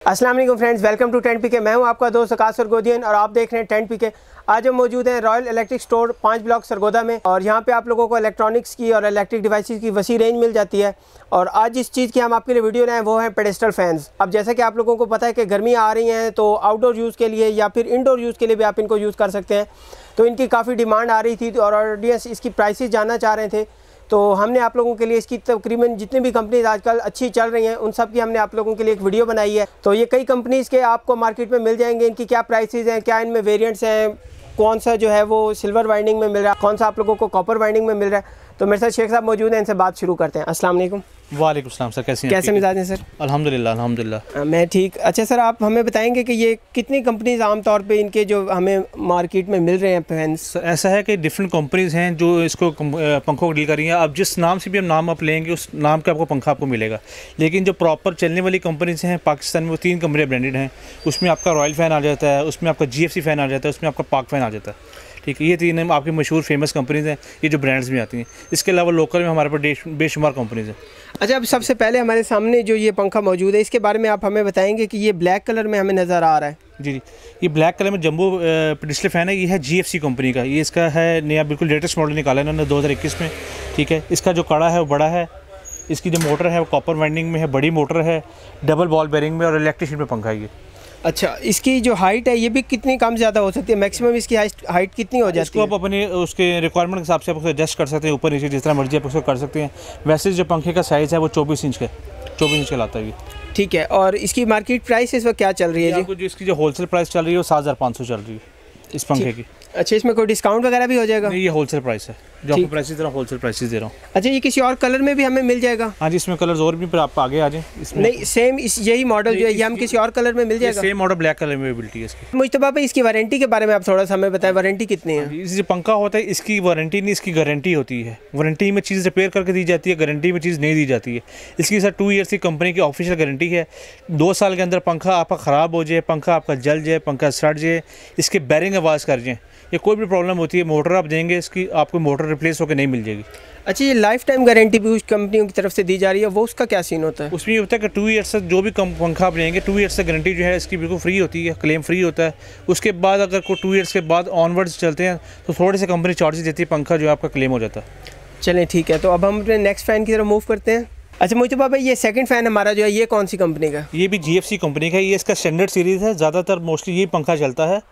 अस्सलाम वालेकुम friends, welcome to 10PK। मैं हूं आपका दोस्त आकाश सरगोदियन और आप देख रहे हैं 10PK। आज हम मौजूद हैं Royal Electric Store 5 block Sargodha में और यहां पे आप लोगों को इलेक्ट्रॉनिक्स की और इलेक्ट्रिक डिवाइसेस की वसी रेंज मिल जाती है। और आज जिस चीज़ की हम आपके लिए वीडियो लाए हैं वो है पेडेस्टल फैंस। अब जैसा कि आप लोगों को पता है कि गर्मियाँ आ रही हैं तो आउटडोर यूज़ के लिए या फिर इंडोर यूज़ के लिए भी आप इनको यूज़ कर सकते हैं। तो इनकी काफ़ी डिमांड आ रही थी और ऑडियंस इसकी प्राइसेस जानना चाह रहे थे, तो हमने आप लोगों के लिए इसकी तकरीबन जितनी भी कंपनीज आजकल अच्छी चल रही हैं उन सब की हमने आप लोगों के लिए एक वीडियो बनाई है। तो ये कई कंपनीज़ के आपको मार्केट में मिल जाएंगे, इनकी क्या प्राइसेस हैं, क्या इनमें वेरिएंट्स हैं, कौन सा जो है वो सिल्वर वाइंडिंग में मिल रहा है, कौन सा आप लोगों को कॉपर वाइंडिंग में मिल रहा है। तो मेरे साथ शेख साहब मौजूद हैं, इनसे बात शुरू करते हैं। अस्सलाम वालेकुम। वालेकुम सलाम सर, कैसे मिजाज हैं सर? अल्हम्दुलिल्लाह अल्हम्दुलिल्लाह मैं ठीक। अच्छा सर, आप हमें बताएंगे कि ये कितनी कंपनीज आमतौर पे इनके जो हमें मार्केट में मिल रहे हैं फैंस? ऐसा है कि डिफरेंट कंपनीज हैं जो इसको पंखों को डील कर रही हैं। अब जिस नाम से भी हम नाम आप लेंगे उस नाम का आपको पंखा आपको मिलेगा, लेकिन जो प्रॉपर चलने वाली कंपनीज हैं पाकिस्तान में वो 3 कंपनियाँ ब्रांडेड हैं। उसमें आपका रॉयल फ़ैन आ जाता है, उसमें आपका GFC फ़ैन आ जाता है, उसमें आपका पाक फ़ैन आ जाता है। ठीक है, ये 3 आपकी मशहूर फेमस कंपनीज़ हैं, ये जो ब्रांड्स में आती हैं। इसके अलावा लोकल में हमारे पास बेशुमार कंपनीज़ हैं। अच्छा, अब सबसे पहले हमारे सामने जो ये पंखा मौजूद है इसके बारे में आप हमें बताएंगे कि ये ब्लैक कलर में हमें नज़र आ रहा है। जी, ये ब्लैक कलर में जंबो डिस्प्ले फ़ैन है। ये है GFC कंपनी का, ये इसका है नया बिल्कुल लेटेस्ट मॉडल निकाला है इन्होंने 2021 में। ठीक है, इसका जो कड़ा है वो बड़ा है, इसकी जो मोटर है वो कॉपर वाइंडिंग में है, बड़ी मोटर है, डबल बॉल बेरिंग में और इलेक्ट्रिशियन में पंखा है ये। अच्छा, इसकी जो हाइट है ये भी कितनी कम ज़्यादा हो सकती है? मैक्सिमम इसकी हाइट कितनी हो जाती है? इसको आप अपने उसके रिक्वायरमेंट के हिसाब से आप उसको एडजस्ट कर सकते हैं, ऊपर नीचे जिस तरह मर्जी आप उसको कर सकते हैं। वैसे जो पंखे का साइज़ है वो 24 इंच का, 24 इंच का लाता है ये। ठीक है, और इसकी मार्केट प्राइस इस वक्त क्या चल रही है जी? आपको जो इसकी जो होलसेल प्राइस चल रही है वो 7500 चल रही है इस पंखे की। अच्छा, इसमें कोई डिस्काउंट वगैरह भी हो जाएगा? नहीं, ये होलसेल प्राइस है, जो आपको प्राइसेस दे रहा हूँ होलसेल प्राइसेस दे रहा हूँ। अच्छा, ये किसी और कलर में भी हमें मिल जाएगा? हाँ जी, इसमें कलर्स और भी, पर आप आगे आ जाएं। इसमें नहीं, सेम यही मॉडल जो है ये हम किसी और कलर में मिल जाएगा? सेम मॉडल ब्लैक कलर में अवेलेबिलिटी है इसकी। मुश्तबा भाई, इसकी वारंटी के बारे में आप थोड़ा सा हमें बताएं, वारंटी कितनी है? इस जो पंखा होता है इसकी वारंटी नहीं, इसकी गारंटी होती है। वारंटी में चीज़ रिपेयर करके दी जाती है, गारंटी में चीज़ नहीं दी जाती है। इसकी सर 2 ईयर्स की कंपनी की ऑफिशियल गारंटी है। 2 साल के अंदर पंखा आपका ख़राब हो जाए, पंखा आपका जल जाए, पंखा सड़ जाए, इसके बैरिंग आवाज़ कर जाए या कोई भी प्रॉब्लम होती है, मोटर आप देंगे इसकी आपको मोटर रिप्लेस होकर नहीं मिल जाएगी। अच्छा, ये लाइफ टाइम गारंटी भी उस कंपनियों की तरफ से दी जा रही है, वो उसका क्या सीन होता है? उसमें ये होता है कि 2 ईयर्स से जो भी पंखा आप लेंगे 2 ईयर्स से गारंटी जो है इसकी बिल्कुल फ्री होती है, क्लेम फ्री होता है। उसके बाद अगर कोई 2 ईयर्स के बाद ऑनवर्ड्स चलते हैं तो थोड़ी सी कंपनी चार्जेस देती है, पंखा जो है आपका क्लेम हो जाता है। चलें ठीक है, तो अब हम अपने नेक्स्ट फ़ैन की तरफ मूव करते हैं। अच्छा मुश्तबा भाई, ये सेकंड फ़ैन हमारा जो है ये कौन सी कंपनी का? ये भी GFC कंपनी का, ये इसका स्टैंडर्ड सीरीज़ है, ज़्यादातर मोस्टली ये पंखा चलता है।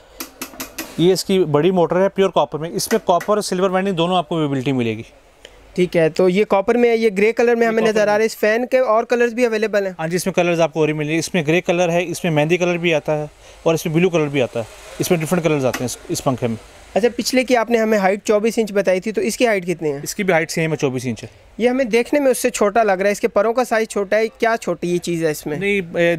ये इसकी बड़ी मोटर है प्योर कॉपर में, इसमें कॉपर और सिल्वर वाइंडिंग दोनों आपको अवेलेबिलिटी मिलेगी। ठीक है, तो ये कॉपर में है, ये ग्रे कलर में हमें नज़र आ रहा है। इस फ़ैन के और कलर्स भी अवेलेबल हैं? हाँ जी, इसमें कलर्स आपको और ही मिलेंगे। इसमें ग्रे कलर है, इसमें मेहंदी कलर भी आता है और इसमें ब्लू कलर भी आता है। इसमें डिफरेंट कलर्स आते हैं इस पंखे में। अच्छा, पिछले की आपने हमें हाइट 24 इंच बताई थी, तो इसकी हाइट कितनी है? इसकी भी हाइट सेम है, 24 इंच है। ये हमें देखने में उससे छोटा लग रहा है, इसके परों का साइज़ छोटा है, क्या छोटी ये चीज़ है इसमें? नहीं,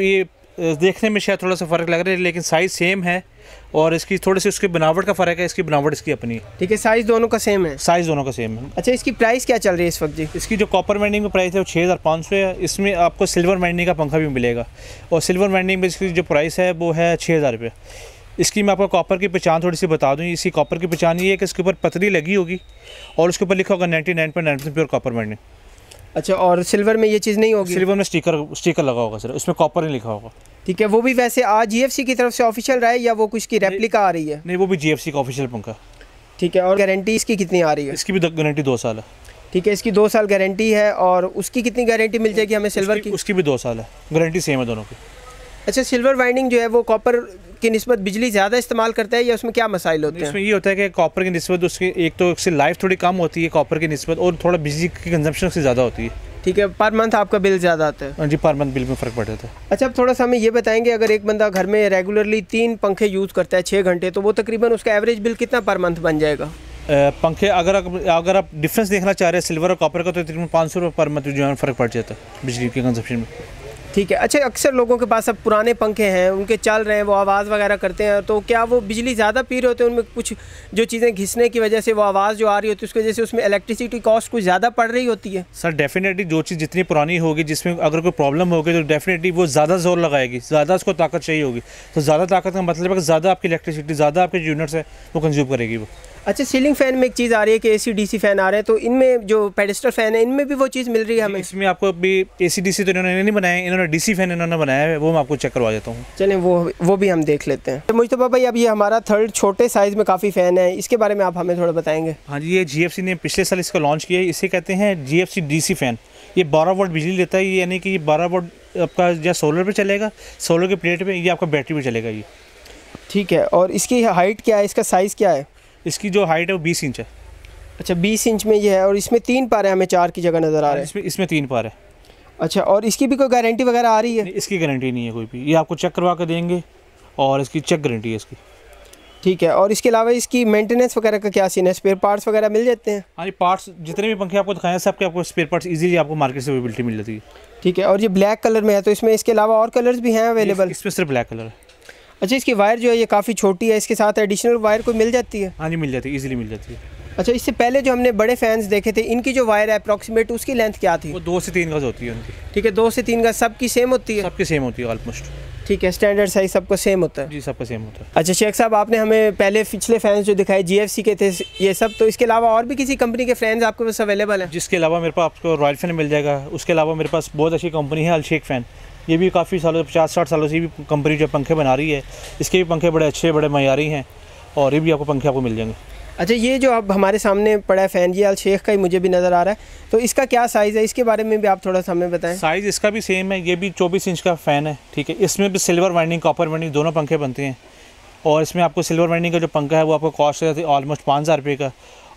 देखने में शायद थोड़ा सा फ़र्क लग रहा है, लेकिन साइज़ सेम है और इसकी थोड़ी सी उसकी बनावट का फ़र्क है, इसकी बनावट इसकी अपनी है। ठीक है, साइज़ दोनों का सेम है? साइज़ दोनों का सेम है। अच्छा, इसकी प्राइस क्या चल रही है इस वक्त जी? इसकी जो कॉपर वाइंडिंग में प्राइस है वो 6500 है। इसमें आपको सिल्वर वाइंडिंग का पंखा भी मिलेगा और सिल्वर वाइंडिंग में इसकी जो प्राइस है वो है 6000 रुपये। इसकी मैं आपको कॉपर की पहचान थोड़ी सी बता दूँ। इसकी कॉपर की पहचान ये है कि इसके ऊपर पतली लगी होगी और उसके ऊपर लिखा होगा 99.9% प्योर कॉपर वाइंडिंग। अच्छा, और सिल्वर में ये चीज़ नहीं होगी? सिल्वर में स्टिकर लगा होगा सर, उसमें कॉपर नहीं लिखा होगा। ठीक है, वो भी वैसे आज GFC की तरफ से ऑफिशियल रहा है या वो कुछ की रेप्लिका आ रही है? नहीं, वो भी GFC का ऑफिशियल पंखा। ठीक है, और गारंटी इसकी कितनी आ रही है? इसकी भी गारंटी 2 साल है। ठीक है, इसकी 2 साल गारंटी है। और उसकी कितनी गारंटी मिल जाएगी हमें सिल्वर की? उसकी भी 2 साल है, गारंटी सेम है दोनों की। अच्छा, सिल्वर वाइंडिंग जो है वो कॉपर की निस्बत बिजली ज़्यादा इस्तेमाल करता है या उसमें क्या मसाइल होते हैं? इसमें ये होता है कि कॉपर की निस्बत उसकी एक तो उसकी लाइफ थोड़ी कम होती है कॉपर की निस्बत, और थोड़ा बिजली की कंजम्पशन उससे ज़्यादा होती है। ठीक है, पर मंथ आपका बिल ज़्यादा आता है? हाँ जी, पर मंथ बिल में फ़र्क पड़ जाता है। अच्छा, अब थोड़ा सा हमें ये बताएंगे, अगर एक बंदा घर में रेगुलरली 3 पंखे यूज़ करता है 6 घंटे, तो वो तकरीबन उसका एवरेज बिल कितना पर मंथ बन जाएगा? पंखे अगर आप डिफरेंस देखना चाह रहे हैं सिल्वर और कॉपर का, तो तकरीबन 500 रुपये पर मंथ जो है फ़र्क पड़ जाता है बिजली के कंजम्पशन में। ठीक है। अच्छा, अक्सर लोगों के पास अब पुराने पंखे हैं, उनके चल रहे हैं, वो आवाज़ वगैरह करते हैं, तो क्या वो बिजली ज़्यादा पी रहे होते हैं? उनमें कुछ जो चीज़ें घिसने की वजह से वो आवाज़ जो आ रही होती है उसकी वजह से उसमें इलेक्ट्रिसिटी कॉस्ट कुछ ज़्यादा पड़ रही होती है? सर डेफिनेटली जो चीज़ जितनी पुरानी होगी, जिसमें अगर कोई प्रॉब्लम होगी तो डेफिनेटली वो ज़्यादा जोर लगाएगी, ज़्यादा उसको ताकत चाहिए होगी। तो ज़्यादा ताकत का मतलब है कि ज़्यादा आपकी इलेक्ट्रिसिटी, ज़्यादा आपके यूनिट्स है वो कंज्यूम करेगी वो। अच्छा, सीलिंग फ़ैन में एक चीज़ आ रही है कि AC DC फ़ैन आ रहे हैं, तो इनमें जो पेडेस्टल फ़ैन है इनमें भी वो चीज़ मिल रही है हमें? इसमें आपको भी AC DC तो इन्होंने नहीं बनाया, इन्होंने DC फ़ैन इन्होंने बनाया है, वो मैं आपको चेक करवा देता हूँ। चलें वो भी हम देख लेते हैं। तो मुस्तफा भाई, अब ये हमारा थर्ड छोटे साइज़ में काफ़ी फ़ैन है, इसके बारे में आप हमें थोड़ा बताएँगे? हाँ जी, ये GFC ने पिछले साल इसका लॉन्च किया है। इसे कहते हैं GFC DC फ़ैन। ये 12 वोल्ट बिजली लेता है, यानी कि ये 12 वोल्ट आपका या सोलर पे चलेगा, सोलर की प्लेट पे, ये आपका बैटरी पे चलेगा ये। ठीक है, और इसकी हाइट क्या है, इसका साइज़ क्या है? इसकी जो हाइट है वो 20 इंच है। अच्छा, 20 इंच में ये है, और इसमें 3 पार है, हमें 4 की जगह नज़र आ रहा है। इसमें 3 पार है। अच्छा, और इसकी भी कोई गारंटी वगैरह आ रही है? इसकी गारंटी नहीं है कोई भी, ये आपको चेक करवा कर देंगे और इसकी चेक गारंटी है इसकी। ठीक है, और इसके अलावा इसकी मेंटेनेंस वगैरह का क्या सीन है, स्पेयर पार्ट्स वगैरह मिल जाते हैं? हाँ जी, पार्ट्स जितने भी पंखे आपको दिखाए हैं सबके आपको स्पेयर पार्ट्स इजीली आपको मार्केट से अवेलेबिलिटी मिल जाती है। ठीक है, और ये ब्लैक कलर में है, तो इसमें इसके अलावा और कलर्स भी हैं अवेलेबल? इसमें सिर्फ ब्लैक कलर है। अच्छा, इसकी वायर जो है ये काफ़ी छोटी है, इसके साथ एडिशनल वायर कोई मिल जाती है? हाँ जी, मिल जाती है, ईजिली मिल जाती है। अच्छा, इससे पहले जो हमने बड़े फैंस देखे थे, इनकी जो वायर है अप्रॉक्सीमेट उसकी लेंथ क्या थी? वो 2 से 3 गज होती है उनकी। ठीक है, 2 से 3 गज सबकी सेम होती है? सबकी सेम होती है ऑलमोस्ट। ठीक है, स्टैंडर्ड साइज सबका सेम होता है? जी, सबका सेम होता है। अच्छा शेख साहब, आपने हमें पहले पिछले फैंस जो दिखाए GFC के थे ये सब, तो इसके अलावा और भी किसी कंपनी के फैंस आपके पास अवेलेबल हैं? जिसके अलावा मेरे पास आपको रॉयल फैन मिल जाएगा। उसके अलावा मेरे पास बहुत अच्छी कंपनी है अलशेख फ़ैन। ये भी काफ़ी सालों 50-60 सालों से भी कंपनी जो पंखे बना रही है, इसके भी पंखे बड़े अच्छे बड़े मयारी हैं और ये भी आपको पंखे आपको मिल जाएंगे। अच्छा, ये जो अब हमारे सामने पड़ा है फ़ैन, ये अलशेख का ही मुझे भी नज़र आ रहा है, तो इसका क्या साइज़ है, इसके बारे में भी आप थोड़ा सा हमें बताएं। साइज़ इसका भी सेम है, ये भी 24 इंच का फ़ैन है। ठीक है, इसमें भी सिल्वर वाइंडिंग कॉपर वाइंडिंग दोनों पंखे बनते हैं और इसमें आपको सिल्वर वाइंडिंग का जो पंखा है वो आपको कॉस्ट है ऑलमोस्ट 5000 रुपये का,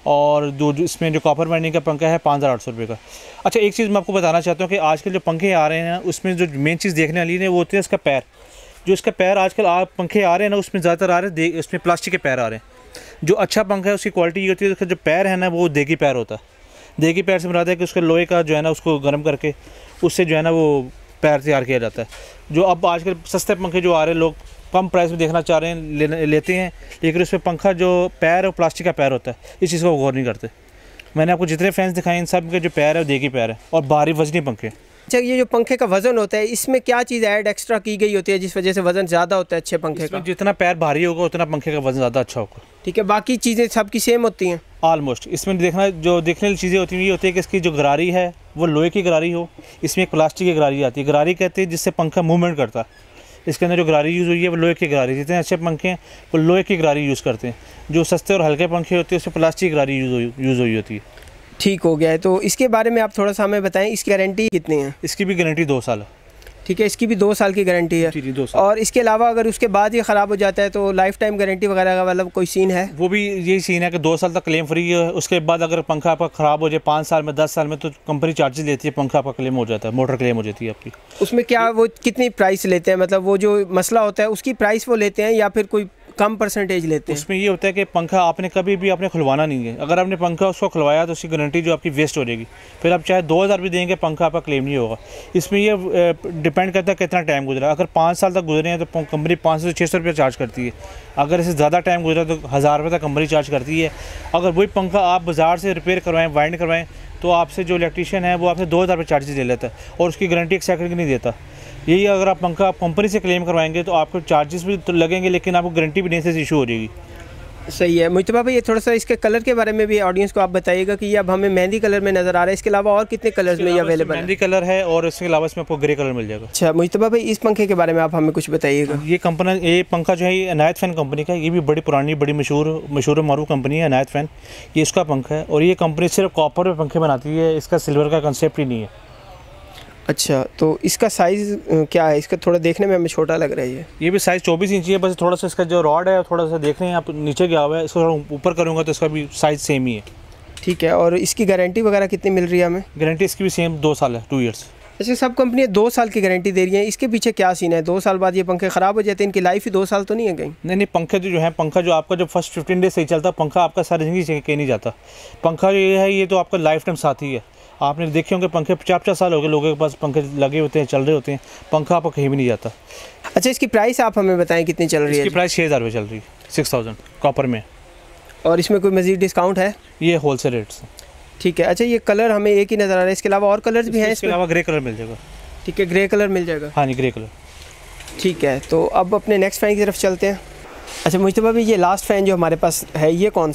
और इसमें जो कॉपर वाइंडिंग का पंखा है 5800 रुपये का। अच्छा, एक चीज़ मैं आपको बताना चाहता हूँ कि आजकल जो पंखे आ रहे हैं उसमें जो मेन चीज़ देखने वाली है वो होती है इसका पैर। जो इसका पैर आजकल पंखे आ रहे हैं ना, उसमें ज़्यादातर आ रहे हैं इसमें प्लास्टिक के पैर आ रहे हैं। जो अच्छा पंखा है उसकी क्वालिटी ये होती है, उसका जो पैर है ना वो देगी पैर होता है। देगी पैर से मुराद है कि उसके लोहे का जो है ना उसको गर्म करके उससे जो है ना वो पैर तैयार किया जाता है। जो अब आजकल सस्ते पंखे जो आ रहे हैं लोग कम प्राइस में देखना चाह रहे हैं लेते हैं, लेकिन उसमें पंखा जो पैर है वो प्लास्टिक का पैर होता है, इस चीज़ को गौर नहीं करते। मैंने आपको जितने फैंस दिखाए इन सब के जो पैर है वो देगी पैर है और भारी वजनी पंखे। अच्छा, ये जो पंखे का वज़न होता है इसमें क्या चीज़ ऐड एक्स्ट्रा की गई होती है जिस वजह से वज़न ज़्यादा होता है अच्छे पंखे का? जितना पैर भारी होगा उतना पंखे का वज़न ज़्यादा अच्छा होगा। ठीक है, बाकी चीज़ें सबकी सेम होती हैं ऑलमोस्ट। इसमें देखने वाली चीज़ें होती हैं ये होती है कि इसकी जो गरारी है वो लोहे की गरारी हो, इसमें एक प्लास्टिक की गरारी आती है। गरारी कहते हैं जिससे पंखा मूवमेंट करता है। इसके अंदर जो गरारी यूज़ हुई है वो लोहे की गरारी। जितने अच्छे पंखे हैं वो लोहे की गरारी यूज़ करते हैं। जो सस्ते और हल्के पंखे होते हैं उसमें प्लास्टिक की गरारी यूज़ हुई होती है। ठीक हो गया है, तो इसके बारे में आप थोड़ा सा हमें बताएं, इसकी गारंटी कितनी है? इसकी भी गारंटी 2 साल है। ठीक है, इसकी भी 2 साल की गारंटी है। जी 2 साल। और इसके अलावा अगर उसके बाद ये ख़राब हो जाता है तो लाइफ टाइम गारंटी वगैरह का मतलब कोई सीन है? वो भी यही सीन है कि 2 साल तक क्लेम फ्री है। उसके बाद अगर पंखा आपका ख़राब हो जाए 5 साल में 10 साल में तो कंपनी चार्जेस लेती है, पंखा आपका क्लेम हो जाता है, मोटर क्लेम हो जाती है आपकी। उसमें क्या वो कितनी प्राइस लेते हैं, मतलब वो जो मसला होता है उसकी प्राइस वो लेते हैं या फिर कोई कम परसेंटेज लेते हैं? उसमें ये होता है कि पंखा आपने कभी भी आपने खुलवाना नहीं है। अगर आपने पंखा उसको खुलवाया तो उसकी गारंटी जो आपकी वेस्ट हो जाएगी। फिर आप चाहे 2000 भी देंगे पंखा आपका क्लेम नहीं होगा। इसमें ये डिपेंड करता है कितना टाइम गुजरा। अगर 5 साल तक गुजरे हैं तो कंपनी 500 से 600 रुपये चार्ज करती है। अगर इससे ज़्यादा टाइम गुजरा तो 1000 रुपये तक कंपनी चार्ज करती है। अगर वही पंखा आप बाज़ार से रिपेयर करवाएं, वाइंड करवाएं, तो आपसे जो इलेक्ट्रीशियन है वो आपसे 2000 रुपये चार्जेस ले लेता है और उसकी गारंटी 1 सेकंड की नहीं देता। यही अगर आप पंखा कंपनी से क्लेम करवाएंगे तो आपको चार्जेस भी तो लगेंगे, लेकिन आपको गारंटी भी नहीं से इशू हो जाएगी। सही है। मुस्तफा भाई, ये थोड़ा सा इसके कलर के बारे में भी ऑडियंस को आप बताइएगा कि ये अब हमें मेहंदी कलर में नज़र आ रहा है, इसके अलावा और कितने कलर्स में ये अवेलेबल है? मेहंदी कलर है और इसके अलावा इसमें आपको ग्रे कलर मिल जाएगा। अच्छा मुस्तफा भाई, इस पंखे के बारे में आप हमें कुछ बताइएगा। ये पंखा जो है ये इनायत फ़ैन कंपनी का, ये भी बड़ी पुरानी बड़ी मशहूर मारूफ कंपनी है इनायत फ़ैन। ये इसका पंखा है और ये कंपनी सिर्फ कॉपर में पंखे बनाती है, इसका सिल्वर का कंसेप्ट ही नहीं है। अच्छा, तो इसका साइज़ क्या है? इसका थोड़ा देखने में हमें छोटा लग रहा है। ये भी साइज़ 24 इंच है, बस थोड़ा सा इसका जो रॉड है थोड़ा सा देख रहे हैं आप नीचे गया हुआ है, इसको थोड़ा ऊपर करूँगा तो इसका भी साइज़ सेम ही है। ठीक है, और इसकी गारंटी वगैरह कितनी मिल रही है हमें? गारंटी इसकी भी सेम 2 साल है, 2 ईयर्स। अच्छा, सब कंपनियाँ 2 साल की गारंटी दे रही हैं, इसके पीछे क्या सीन है? 2 साल बाद ये पंखे ख़राब हो जाते हैं, इनकी लाइफ ही 2 साल तो नहीं है कहीं? नहीं, पंखे जो है पंखा जो आपका जो फर्स्ट 15 डेज सही चलता है, पंखा आपका सारी ज़िंदगी कहीं नहीं जाता। पंखा जो ये है ये तो आपका लाइफ टाइम साथी है। आपने देखे होंगे पंखे 50-50 साल हो गए लोगों के पास पंखे लगे होते हैं, चल रहे होते हैं, पंखा आपको कहीं भी नहीं जाता। अच्छा, इसकी प्राइस आप हमें बताएं कितनी चल रही है? इसकी प्राइस 6000 रुपये चल रही है, 6000 कॉपर में। और इसमें कोई मज़ीद डिस्काउंट है? ये होलसेल रेट से। ठीक है। अच्छा, ये कलर हमें एक ही नज़र आ रहा है, इसके अलावा और कलर्स भी हैं? इसके अलावा ग्रे कलर मिल जाएगा। ठीक है, ग्रे कलर मिल जाएगा। हाँ जी, ग्रे कलर। ठीक है, तो अब अपने नेक्स्ट फ़ैन की तरफ चलते हैं। अच्छा मुस्तफा भाई, ये लास्ट फ़ैन जो हमारे पास है ये कौन सा है?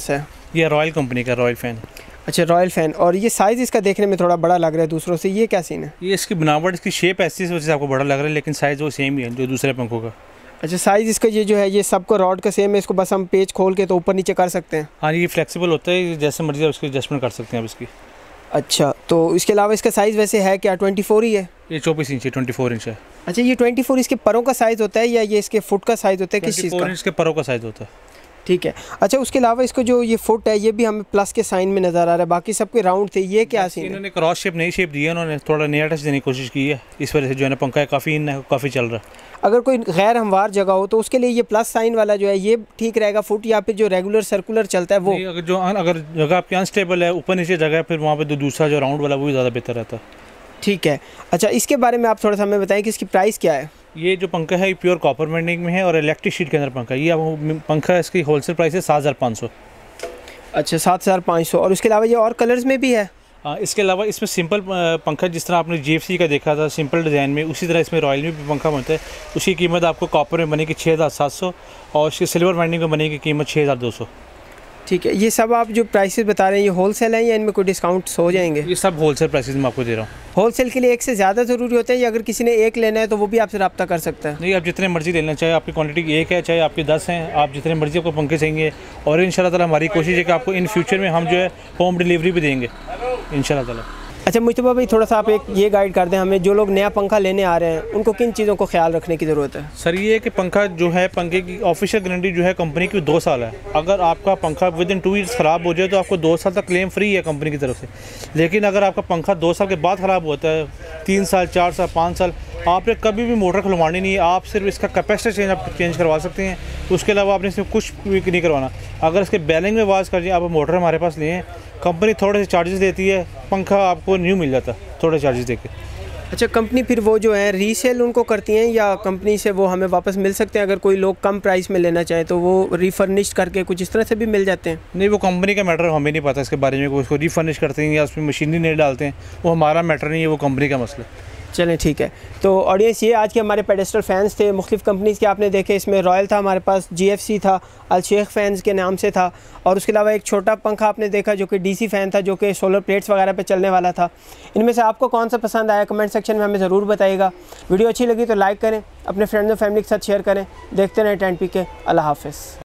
ये रॉयल कंपनी का रॉयल फ़ैन। अच्छा, रॉयल फ़ैन। और ये साइज़ इसका देखने में थोड़ा बड़ा लग रहा है दूसरों से, ये क्या सीन है? ये इसकी बनावट, इसकी शेप ऐसी इस वजह से आपको बड़ा लग रहा है, लेकिन साइज़ वो सेम ही है जो दूसरे पंखों का। अच्छा, साइज़ इसका ये जो है ये सबको रॉड का सेम है, इसको बस हम पेज खोल के तो ऊपर नीचे कर सकते हैं? हाँ, ये फ्लेक्सिबल होता है, जैसे मर्जी आप उसकी एडजस्टमेंट कर सकते हैं आप इसकी। अच्छा, तो इसके अलावा इसका साइज़ वैसे है क्या 24 ही है? ये 24 इंच है, 24 इंच है। अच्छा, ये 24 इसके परों का साइज़ होता है या ये इसके फुट का साइज़ होता है, किस चीज़ का? 24 इंच के परों का साइज़ होता है। ठीक है। अच्छा, उसके अलावा इसको जो ये फुट है ये भी हमें प्लस के साइन में नज़र आ रहा है, बाकी सबके राउंड थे, ये क्या सीन है? इन्होंने क्रॉस शेप, नई शेप दी है, उन्होंने थोड़ा नया टच देने की कोशिश की है, इस वजह से जो है ना पंखा काफ़ी इन है, काफ़ी चल रहा है। अगर कोई गैर हमवार जगह हो तो उसके लिए ये प्लस साइन वाला जो है ये ठीक रहेगा फुट, या फिर जो रेगुलर सर्कुलर चलता है वो? अगर जगह आपकी अनस्टेबल है, ऊपर नीचे जगह है, फिर वहाँ पे दूसरा जो राउंड वाला वो भी ज़्यादा बेहतर रहता है। ठीक है। अच्छा, इसके बारे में आप थोड़ा सा हमें बताएं कि इसकी प्राइस क्या है? ये जो पंखा है ये प्योर कॉपर वेंडिंग में है और इलेक्ट्रिक शीट के अंदर पंखा है। ये आपको पंखा है, इसकी होलसेल प्राइस है 7500। अच्छा, 7500। और उसके अलावा ये और कलर्स में भी है? इसके अलावा इसमें सिंपल पंखा, जिस तरह आपने GFC का देखा था सिंपल डिज़ाइन में, उसी तरह इसमें रॉयल में भी पंखा बनता है। उसकी कीमत आपको कॉपर में बनेगी 6700 और उसकी सिल्वर वेंडिंग में बनेगी कीमत 6200। ठीक है। ये सब आप जो प्राइसेस बता रहे हैं ये होलसेल हैं या इनमें कोई डिस्काउंट्स हो जाएंगे? ये सब होलसेल प्राइसेस में आपको दे रहा हूँ। होलसेल के लिए एक से ज़्यादा ज़रूरी होता है या अगर किसी ने एक लेना है तो वो भी आपसे रब्ता कर सकता है? नहीं, आप जितने मर्जी लेना, चाहे आपकी क्वांटिटी एक है चाहे आपके 10 हैं, आप जितने मर्जी आपको पंखे चाहिए। और इंशाल्लाह ताला हमारी कोशिश है कि आपको इन फ्यूचर में हम जो है होम डिलीवरी भी देंगे इंशाल्लाह ताला। अच्छा मुस्तफा भाई, थोड़ा सा आप एक ये गाइड कर दें हमें, जो लोग नया पंखा लेने आ रहे हैं उनको किन चीज़ों को ख्याल रखने की ज़रूरत है? सर ये है कि पंखा जो है, पंखे की ऑफिशियल गारंटी जो है कंपनी की 2 साल है। अगर आपका पंखा विदिन 2 ईयर्स ख़राब हो जाए तो आपको 2 साल तक क्लेम फ्री है कंपनी की तरफ से। लेकिन अगर आपका पंखा 2 साल के बाद ख़राब होता है, 3 साल, 4 साल, 5 साल, आपने कभी भी मोटर खुलवानी नहीं है। आप सिर्फ इसका कैपेसिटर चेंज करवा सकते हैं, उसके अलावा आपने इसमें कुछ भी नहीं करवाना। अगर इसके बैलिंग में आवाज़ कर दिए, आप मोटर हमारे पास लिए, कंपनी थोड़े से चार्जेस देती है, पंखा आपको न्यू मिल जाता है थोड़े चार्जेस देके। अच्छा, कंपनी फिर वो जो है रीसेल उनको करती हैं या कंपनी से वो हमें वापस मिल सकते हैं? अगर कोई लोग कम प्राइस में लेना चाहे तो वो रिफर्निश्ड करके कुछ इस तरह से भी मिल जाते हैं? नहीं, वो कंपनी का मैटर, हमें नहीं पता इसके बारे में। उसको रिफर्निश करते हैं या उसमें मशीनरी नहीं डालते हैं, वो हमारा मैटर नहीं है, वो कंपनी का मसला। चलें ठीक है। तो ऑडियंस, ये आज के हमारे पेडेस्टल फ़ैन्स थे, मुख्तलिफ़ कंपनीज़ के आपने देखे। इसमें रॉयल था हमारे पास, GFC था, अल शेख फ़ैन्स के नाम से था, और उसके अलावा एक छोटा पंखा आपने देखा जो कि DC फ़ैन था, जो कि सोलर प्लेट्स वगैरह पे चलने वाला था। इनमें से आपको कौन सा पसंद आया कमेंट सेक्शन में हमें ज़रूर बताइएगा। वीडियो अच्छी लगी तो लाइक करें, अपने फ्रेंड्स और फैमिली के साथ शेयर करें। देखते रहें 10PK। अल्लाह हाफ़िज़।